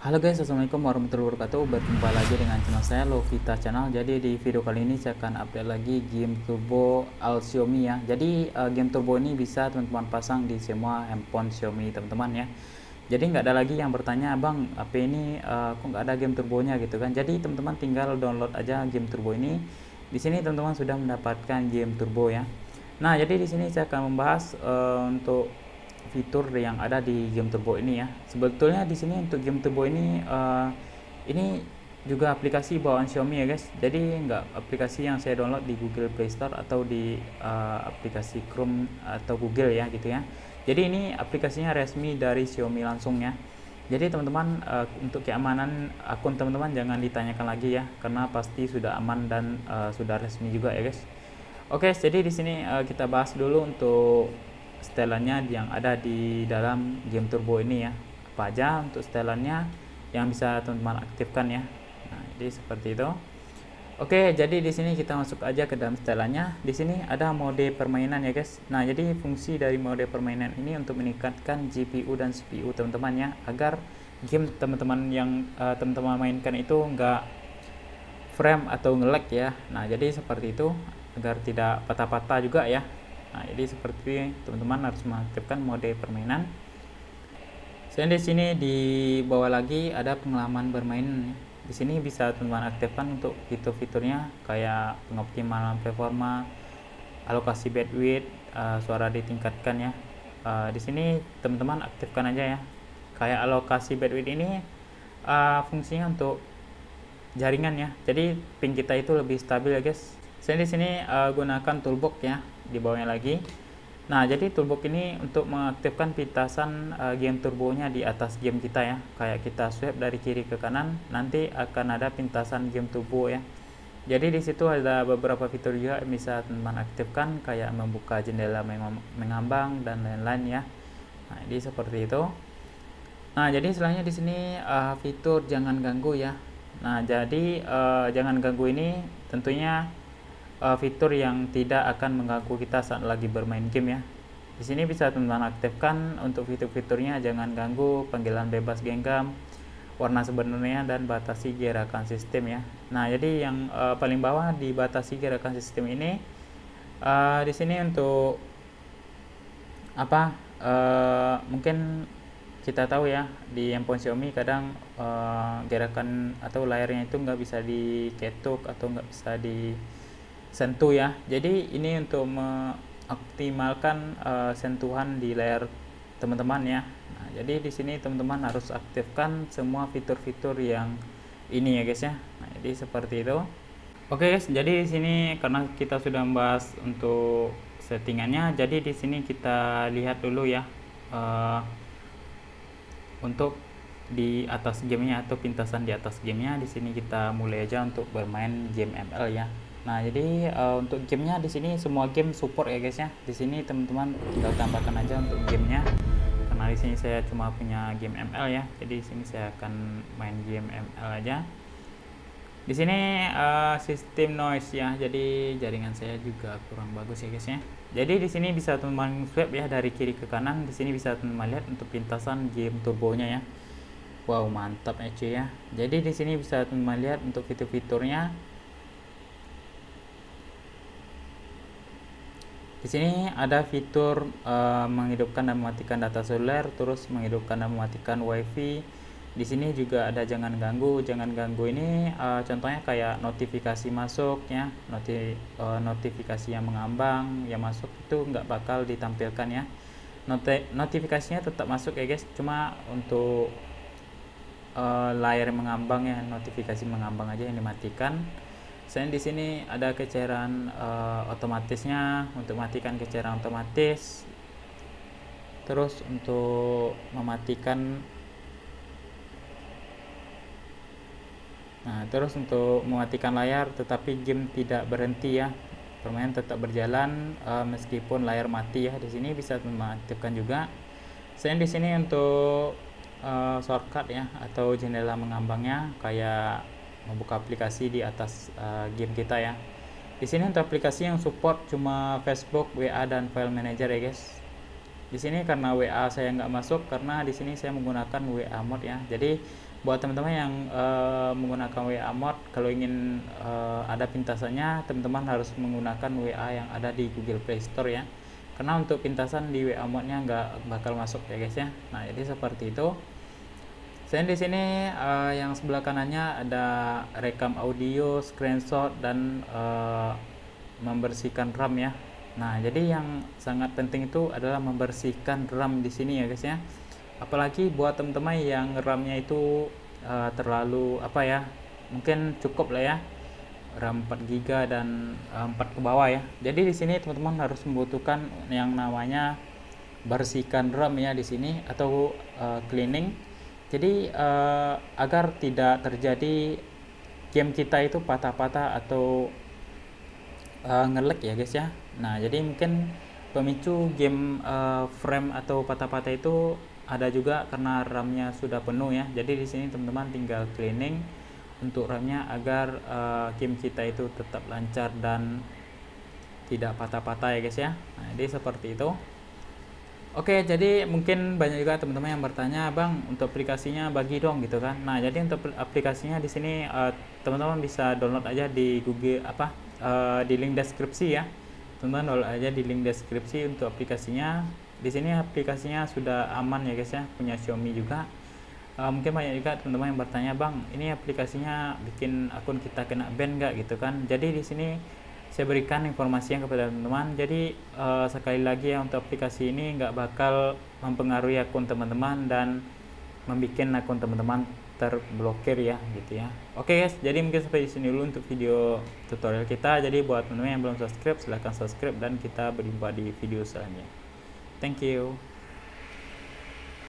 Halo guys, assalamualaikum warahmatullahi wabarakatuh. Berjumpa lagi dengan channel saya Lovita Channel. Jadi di video kali ini saya akan update lagi game turbo al Xiaomi ya. Jadi game turbo ini bisa teman-teman pasang di semua handphone Xiaomi teman-teman ya. Jadi nggak ada lagi yang bertanya, bang, HP ini kok nggak ada game turbonya gitu kan. Jadi teman-teman tinggal download aja game turbo ini. Di sini teman-teman sudah mendapatkan game turbo ya. Nah, jadi di sini saya akan membahas untuk fitur yang ada di game turbo ini ya. Sebetulnya di sini untuk game turbo ini juga aplikasi bawaan Xiaomi ya guys. Jadi nggak aplikasi yang saya download di Google Play Store atau di aplikasi Chrome atau Google ya gitu ya. Jadi ini aplikasinya resmi dari Xiaomi langsung ya. Jadi teman-teman untuk keamanan akun teman-teman jangan ditanyakan lagi ya, karena pasti sudah aman dan sudah resmi juga ya guys. Oke, jadi di sini kita bahas dulu untuk setelannya yang ada di dalam game turbo ini ya. Apa aja untuk setelannya yang bisa teman-teman aktifkan ya. Nah, jadi seperti itu. Oke, jadi di sini kita masuk aja ke dalam setelannya. Di sini ada mode permainan ya guys. Nah, jadi fungsi dari mode permainan ini untuk meningkatkan GPU dan CPU teman-teman ya, agar game teman-teman yang teman-teman mainkan itu enggak frame atau nge-lag ya. Nah, jadi seperti itu agar tidak patah-patah juga ya. Nah, jadi seperti teman-teman harus mengaktifkan mode permainan. Selain di sini di bawah lagi ada pengalaman bermain. Di sini bisa teman-teman aktifkan untuk fitur-fiturnya kayak pengoptimalan performa, alokasi bandwidth, suara ditingkatkan ya. Di sini teman-teman aktifkan aja ya. Kayak alokasi bandwidth ini fungsinya untuk jaringan ya. Jadi ping kita itu lebih stabil ya guys. Saya di sini gunakan toolbox ya di bawahnya lagi. Nah, jadi toolbox ini untuk mengaktifkan pintasan game turbonya di atas game kita ya. Kayak kita swipe dari kiri ke kanan, nanti akan ada pintasan game turbo ya. Jadi di situ ada beberapa fitur juga yang bisa teman-teman aktifkan, kayak membuka jendela mengambang dan lain-lain ya. Nah, jadi seperti itu. Nah, jadi selanjutnya di sini fitur jangan ganggu ya. Nah, jadi jangan ganggu ini tentunya fitur yang tidak akan mengganggu kita saat lagi bermain game ya. Di sini bisa teman-teman aktifkan untuk fitur-fiturnya jangan ganggu, panggilan bebas genggam, warna sebenarnya, dan batasi gerakan sistem ya. Nah, jadi yang paling bawah dibatasi gerakan sistem ini di sini untuk apa? Mungkin kita tahu ya di handphone Xiaomi kadang gerakan atau layarnya itu nggak bisa diketuk atau nggak bisa disentuh ya. Jadi ini untuk mengoptimalkan sentuhan di layar teman-teman ya. Nah, jadi di sini teman-teman harus aktifkan semua fitur-fitur yang ini ya guys ya. Nah, jadi seperti itu. Oke guys, jadi di sini karena kita sudah membahas untuk settingannya, jadi di sini kita lihat dulu ya untuk di atas gamenya atau pintasan di atas gamenya. Di sini kita mulai aja untuk bermain game ML ya. Nah, jadi untuk gamenya di sini semua game support ya guys ya. Di sini teman-teman tinggal tambahkan aja untuk gamenya. Karena di sini saya cuma punya game ML ya. Jadi di sini saya akan main game ML aja. Di sini sistem noise ya. Jadi jaringan saya juga kurang bagus ya guys ya. Jadi di sini bisa teman-teman swipe ya dari kiri ke kanan. Di sini bisa teman-teman lihat untuk pintasan game turbonya ya. Wow, mantap ya. Jadi di sini bisa teman-teman lihat untuk fitur-fiturnya. Di sini ada fitur menghidupkan dan mematikan data seluler, terus menghidupkan dan mematikan WiFi. Di sini juga ada jangan ganggu. Jangan ganggu ini contohnya kayak notifikasi masuk ya, notifikasi yang mengambang yang masuk itu nggak bakal ditampilkan ya. Notifikasinya tetap masuk ya guys, cuma untuk layar mengambang ya, notifikasi mengambang aja yang dimatikan. Selain di sini ada kecairan otomatisnya untuk matikan kecairan otomatis. Terus untuk mematikan, nah terus untuk mematikan layar tetapi game tidak berhenti ya, permainan tetap berjalan meskipun layar mati ya. Di sini bisa mengaktifkan juga. Selain di sini untuk shortcut ya atau jendela mengambangnya kayak membuka aplikasi di atas game kita ya. Di sini untuk aplikasi yang support cuma Facebook, WA, dan File Manager ya guys. di sini karena WA saya nggak masuk karena di sini saya menggunakan WA Mode ya. Jadi buat teman-teman yang menggunakan WA Mode, kalau ingin ada pintasannya, teman-teman harus menggunakan WA yang ada di Google Play Store ya. Karena untuk pintasan di WA Mode-nya nggak bakal masuk ya guys ya. Nah, jadi seperti itu. Saya di sini yang sebelah kanannya ada rekam audio, screenshot, dan membersihkan RAM ya. Nah, jadi yang sangat penting itu adalah membersihkan RAM di sini ya guys ya. Apalagi buat teman-teman yang RAM-nya itu terlalu apa ya, mungkin cukup lah ya, RAM 4 GB dan 4 ke bawah ya. Jadi di sini teman-teman harus membutuhkan yang namanya bersihkan RAM ya di sini, atau cleaning. Jadi agar tidak terjadi game kita itu patah-patah atau nge-lag ya guys ya. Nah, jadi mungkin pemicu game frame atau patah-patah itu ada juga karena RAM-nya sudah penuh ya. Jadi di sini teman-teman tinggal cleaning untuk RAM-nya agar game kita itu tetap lancar dan tidak patah-patah ya guys ya. Nah, jadi seperti itu. Oke, jadi mungkin banyak juga teman-teman yang bertanya, Bang, untuk aplikasinya bagi dong gitu kan. Nah, jadi untuk aplikasinya di sini teman-teman bisa download aja di Google di link deskripsi ya. Teman-teman download aja di link deskripsi untuk aplikasinya. Di sini aplikasinya sudah aman ya guys ya, punya Xiaomi juga. Mungkin banyak juga teman-teman yang bertanya, Bang, ini aplikasinya bikin akun kita kena ban nggak gitu kan. Jadi di sini saya berikan informasi yang kepada teman-teman. Jadi sekali lagi ya, untuk aplikasi ini nggak bakal mempengaruhi akun teman-teman dan membuat akun teman-teman terblokir ya gitu ya. Oke guys, jadi mungkin sampai di sini dulu untuk video tutorial kita. Jadi buat teman-teman yang belum subscribe, silahkan subscribe dan kita berjumpa di video selanjutnya. Thank you.